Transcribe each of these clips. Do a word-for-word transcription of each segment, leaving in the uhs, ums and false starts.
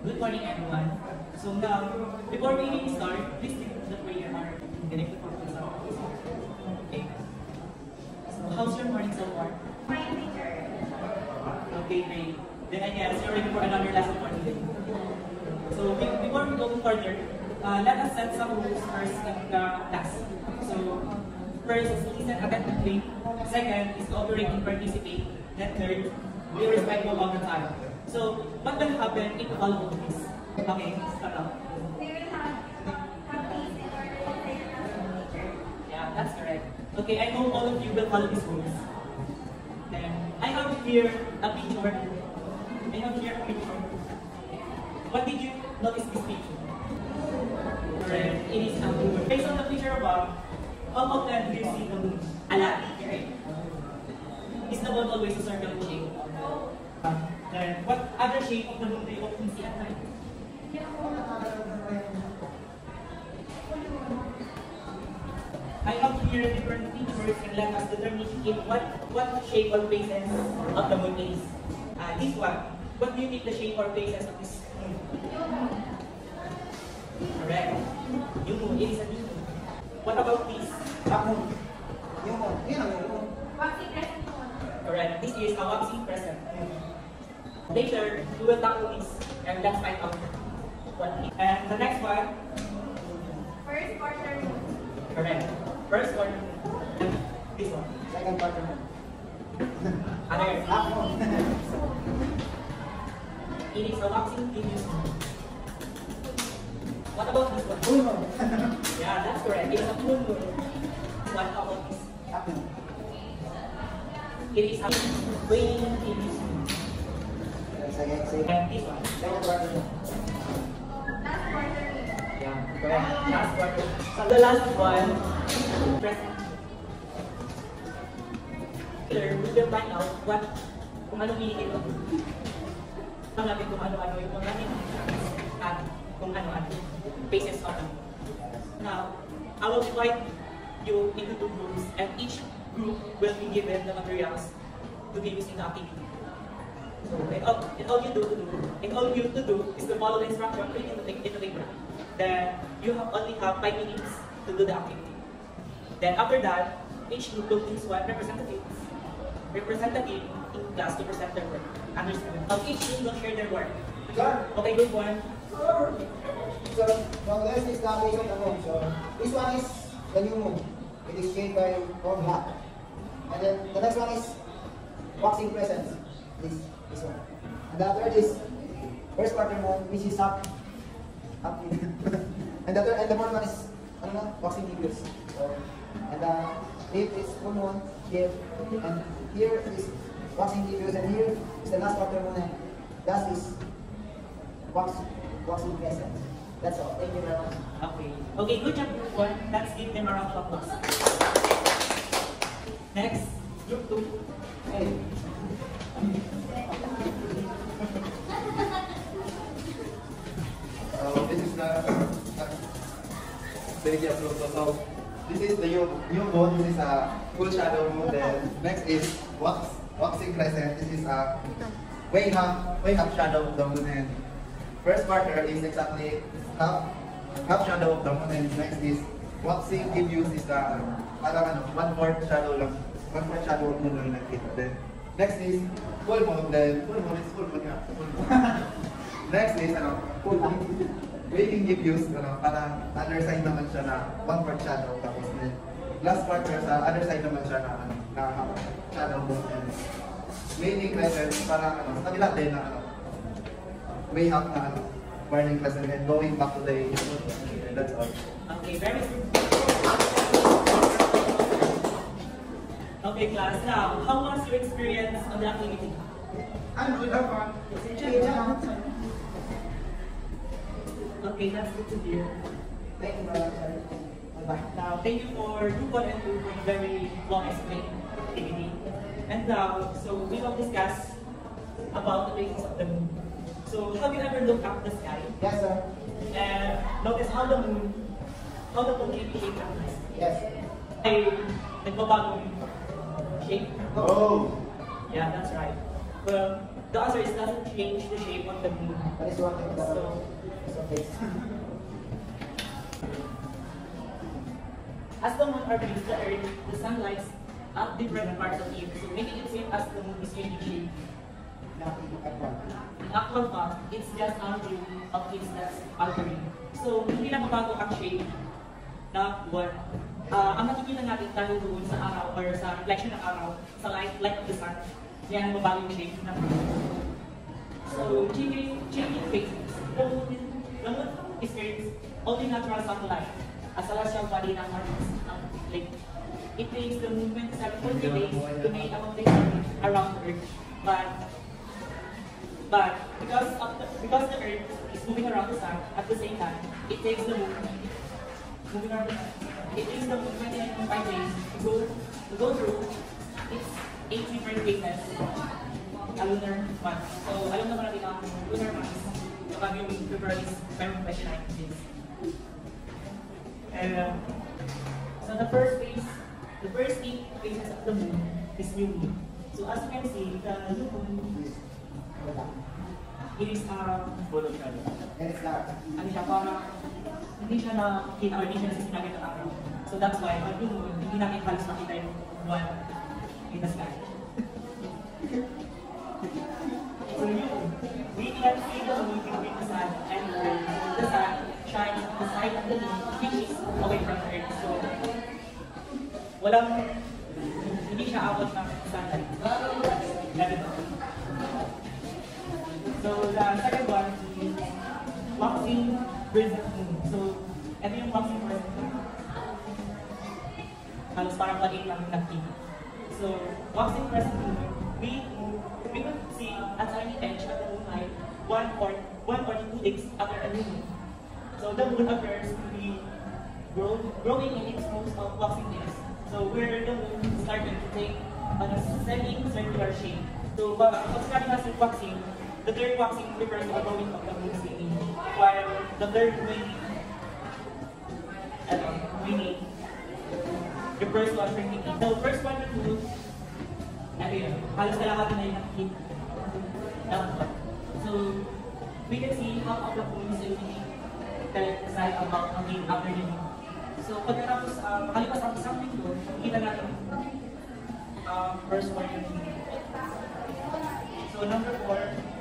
Good morning, everyone. So now, before we even start, please take the prayer heart and connect the focus of Okay. So how's your morning so far? Fine, teacher. Okay, great. Then I guess you're ready for another lesson for today. So be- before we go further, uh, let us set some rules first in the class. So first is listen attentively. Second is cooperate and participate. Then third, be respectful of the time. So what will happen if you follow this? Okay, start now. We will have have these in order to say the lesson, teacher. Yeah, that's correct. Okay, I hope all of you will follow these rules. Then I have here a picture. I have here a picture. What did you notice this picture? Correct. It is a moon. Based on the picture above, how often do you see the moon? A lot, right? Is the moon always a circle in shape? Then what other shape of the moon do you often see at night? I have here different pictures and let us determine if what what shape or faces of the moon is. Uh, this one. What do you think the shape or faces of this moon? Correct. New moon. It is a new moon. What about this? Half moon. New moon. Yun ang new moon. Waxing crescent moon. Correct. This is a waxing crescent. Later, we will tackle this and let's find out what it is. And the next one. First quarter moon. Correct. First one. This one. Second quarter moon. Other. Half moon. It is a waxing previous moon. What about this one? Full moon. Yeah, that's correct. It is a full moon. What about this? Half moon. It is a waning previous moon. Second, second. And this one. Second quarter moon. Last quarter moon. Yeah, correct. Last one. So the last one. Present. Later, we will find out what kung anong meaning ito. Natin kung ano-ano yung mga meaning at kung ano-ano basis of it. Now, I will divide you into two groups and each group will be given the materials to be used in the activity. So, and all, and all you do to do, and all you to do is to follow the instruction written in the in the paper. Then you have only have five minutes to do the activity. Then after that, each group will choose one representative, representative in class to present their work. Understand? Now each group will share their work. Sir. Okay, group one. So, from this is the base of the moon. So, this one is the new moon. It is shaped by four black. And then the next one is waxing crescent. This, this one. And the third is first quarter moon, which is half. half and the third and the fourth one is ano na, waxing gibbous. So, and the fifth is full moon, here, and here is waxing gibbous, and here is the last quarter moon, and last is wax, waxing crescent. That's all. Thank you very much. Okay. Okay, good job, group one. Let's give them a round of applause. Next, group two. Hey. So this is the Vegas group. So this is the new new moon. This is a full shadow moon. Then next is wax waxing crescent. This is a way half way half shadow of the moon. And first quarter is exactly half half shadow of the moon. And next is waxing gibbous is the parang ano one fourth shadow lang one fourth shadow of moon lang nakita. Then next is full moon. Then full moon is full moon nga. Full moon. Next is ano full moon. Waking gibbous ano para other side naman siya na one fourth shadow, tapos then last quarter sa other side naman siya na ano na shadow moon. And waning crescent para ano sa kabila din na ano way up na ano burning crescent and going back to the moon. And that's all. Okay, very good. Okay, class. Now, how was your experience on the activity? I'm good. Have fun. Okay, that's good to hear. Thank you very much. Bye. Now, thank you for group one and two for the very long explained activity. And now, so we will discuss about the phases of the moon. So, have you ever looked up the sky Yes, sir. and noticed how the moon, how the moon can be shaped at night? Yes. Ay, nagbabagong shape. Oh. Yeah, that's right. Well, the answer is doesn't change the shape of the moon. That is one thing that So, so face. as the moon orbits the Earth, the sun lights up different parts of it, so making it seem as the moon is changing shape. In actual fact, it's just our view of it that's altering. So, hindi na mabago ang shape na buwan. Uh, ang nakikita natin dahil doon sa araw or sa reflection ng araw, sa light, light of the sun, yan ang mabago yung shape ng moon. So, changing, changing phases. The moon is Earth's only natural satellite, a celestial body ng Mars. Like, it takes the movement seven point three days to make a complete orbit around the Earth. But, but because of the, because the Earth is moving around the sun at the same time, it takes the moon moving around the sun. It takes the moon twenty-nine point five days to go to go through its eight different phases. A lunar month. So, alam naman natin ang lunar month kapag yung February is February twenty-nine days. And uh, so the first phase, the first eight phases of the moon is new moon. So as you can see, the new moon, it is uh, full of shadow. And it's dark. Ano siya, parang hindi siya nakita or hindi siya nasasinagin ng araw. So that's why, pag yung moon, hindi natin halos makita yung buwan in the sky. So you, we can see the moon between the sun and the earth. The sun shines on the side of the moon, which is away from the earth. So, walang, hindi siya abot ng sunlight. Ganito. So, the second one is waxing crescent moon. So, ito yung waxing crescent moon. Halos parang maliit lang nagtingin. So, waxing crescent moon, we we could see a tiny edge of the moonlight one or one or two days after a new moon. So the moon appears to be grow, growing in its most of waxing days. So where the moon started to take on a semi-circular shape. So pag sinabi natin waxing, the third waxing refers to the growing of the moon's winging, while the third wing, uh, winging refers to a shrinking. The first one is moon. Ano yun, halos kalahati na yung nakikita. So, we can see how of the moon is changing the side about again after the moon. So, pagkatapos, uh, makalipas ang isang linggo, kita natin uh, first one yung so, number four,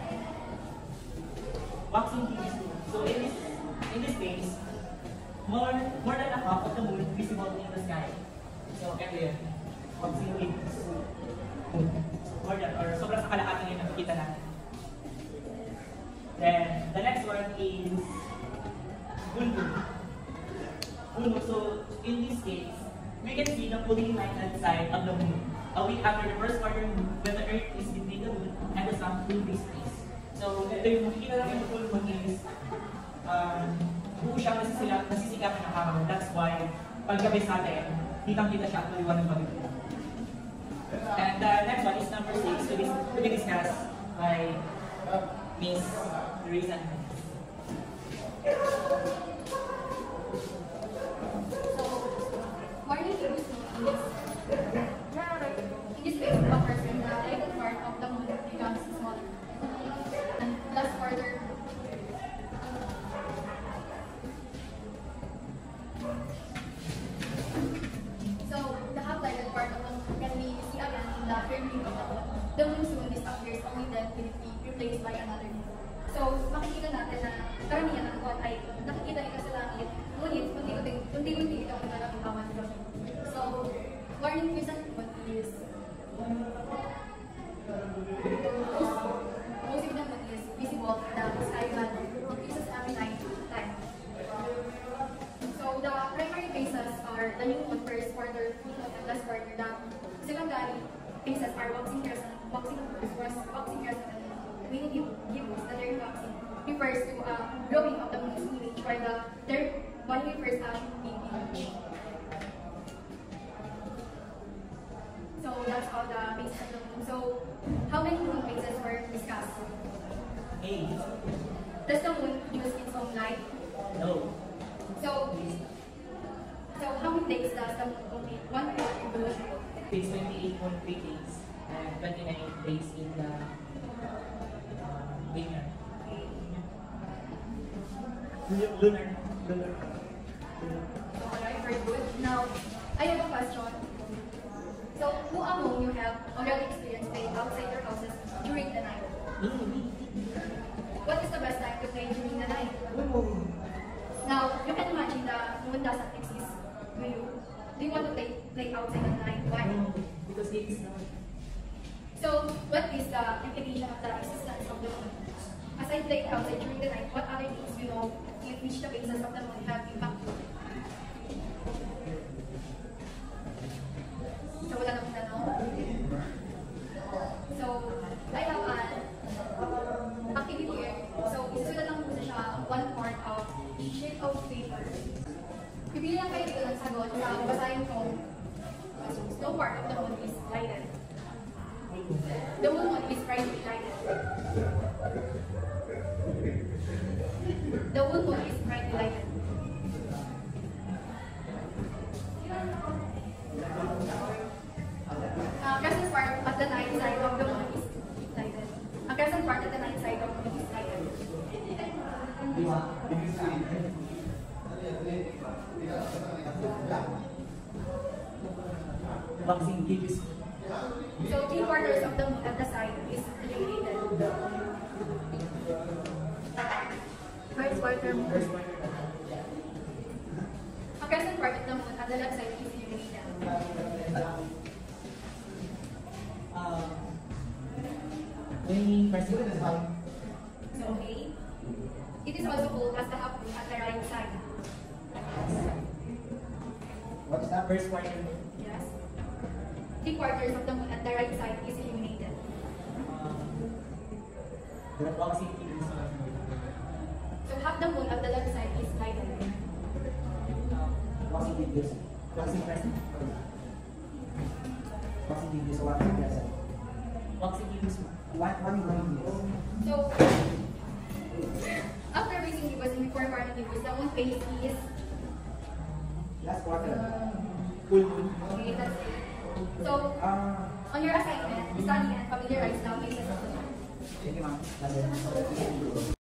waxing T V moon. So, in this, in this case, more, more than a half of the moon visible in the sky. So, ito yun, waxing T V moon. More than, or sobrang sa kalahati yung nakikita natin. Then, the next one is Bundu. Bundu, so in this case, we can see the fully lighted side of the moon a week after the first quarter moon when the Earth is between the moon and the sun in this place. So, ito yung makikita natin yung full moon is um, buo siyang nasisila, nasisikapan ng araw. That's why, paggabi sa atin, kitang-kita siya at maliwanag mag-ito. And the uh, next one is number six to be, to be discussed by Miss Teresa. So, morning to this in this in this phase of person, the lighted part of the moon becomes smaller. And thus further So the half-lighted part of the moon can be seen again in the third week of the moon. The moon soon disappears, only then will it be replaced by another moon. So makikita natin na karamihan ng buwan ay nakikita nila sa langit, ngunit unti-unti itong nalalaman nila. So warning crescent moon is most of the moon is visible in the sky but increases every night time. So the primary phases are the new moon, first quarter, new moon, and last quarter. The secondary phases are waxing crescent, waxing waxing crescent, and waning gibbous. The third waxing refers to a uh, growing of the moon's image, while the third one refers to shrinking image. So that's all the phases of the moon. So how many moon phases were discussed? Eight. Does the moon use its own light? No. So, so how many days does the moon complete? One quarter. It's twenty-eight point three days. and twenty-nine days in the uh, winter. Lunar. Lunar. Lunar. So, alright, very good. Now, I have a question. So, who among you have already experienced playing outside your houses during the night? What is the best time to play during the night? Now, you can imagine the moon doesn't exist. Do you? Do you want to play, play outside at night? Why? Because it is not. So, what is the implication of the existence of the moon? Aside playing outside during the night, what other things you know with which the phases of the moon have impact? So, wala namang tanong. So, I have an activity here. So, isusulat lang po siya one part of sheet of paper. Pipili lang kayo dito ng sagot sa basahin ko. No part of the moon is lighted. The moon is brightly lighted. The moon is brightly lighted. Uh, crescent part at the night side of the moon is lighted. A crescent part at the night side of the moon is lighted. Boxing gives. So three quarters of the moon at the side is illuminated. First quarter moon. First quarter. A crescent part of the moon at the left side is illuminated. Uh, when president is out, So okay. It is also called as the half moon at the right side. What's that? first quarter. Yes. Three quarters of the moon at the right side is illuminated. Uh, the boxing gives. So half the moon at the left side is lighted. Boxing videos. Boxing president. Boxing videos sa one present. Boxing gives. One one videos. So after basing neighbors and before farming neighbors, the moon phase is Last quarter. Full moon. okay, that's it. So Ah, on your assignment, study and familiarize the phases of the moon. sige ma'am. Last